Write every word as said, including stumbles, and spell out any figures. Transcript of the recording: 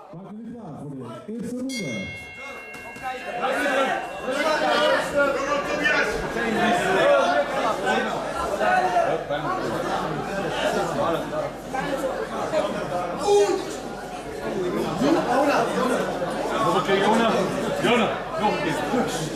Maak jullie klaar voor de eerste ronde. Nog een keer, Jona. Jona, nog een keer.